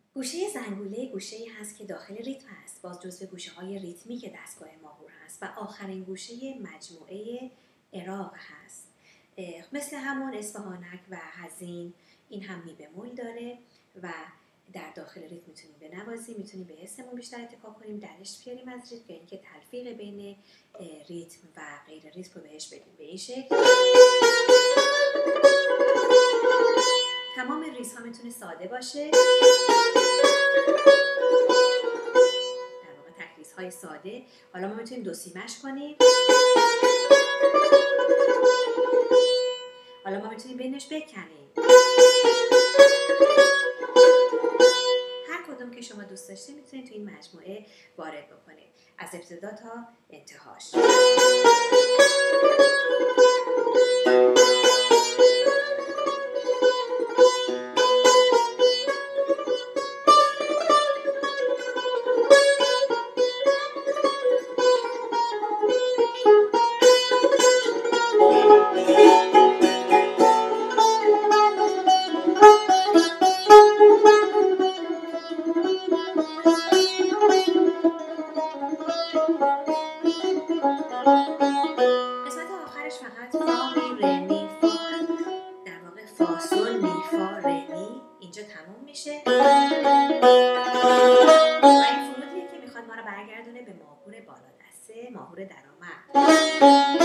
گوشه زنگوله گوشه‌ای هست که داخل ریتم هست، باز جزو گوشه‌های ریتمیک دستگاه ماهور هست و آخرین گوشه مجموعه عراق هست. مثل همون اصفهانک و حزین این هم می بمول داره و در داخل ریتم میتونیم بنوازیم، میتونیم به حسمون بیشتر اتکا کنیم، درش بیاریم از ریتم، یعنی که تلفیق بین ریتم و غیر ریتم رو بهش بدیم. به این شکل تمام ریز ها میتونه ساده باشه، در واقع تک ریز های ساده. حالا ما میتونیم دو سیمش کنیم، حالا ما میتونیم بینش بکنیم. هر کدوم که شما دوست داشتید میتونید تو این مجموعه وارد بکنید از ابتدا تا انتهاش. قسمت آخرش فقط فا می ره می فا، در واقع فا سل می فا ره می اینجا تموم میشه و این فرودیه که میخواد ما رو برگردونه به ماهور بالا دسته، ماهور درآمد.